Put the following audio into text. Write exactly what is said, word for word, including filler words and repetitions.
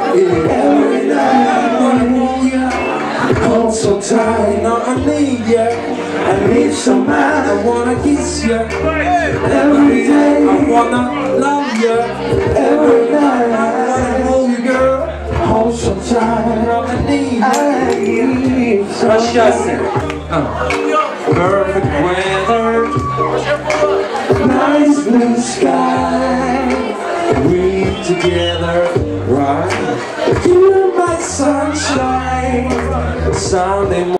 Every night I want ya, hold so tight. No, I need ya, I need some man. I wanna kiss ya every day. I wanna love ya every night. I wanna hold you, girl, hold so tight. No, I need ya, I need some man. Uh. Perfect weather, nice blue sky, we together, right? You my sunshine, Sunday morning.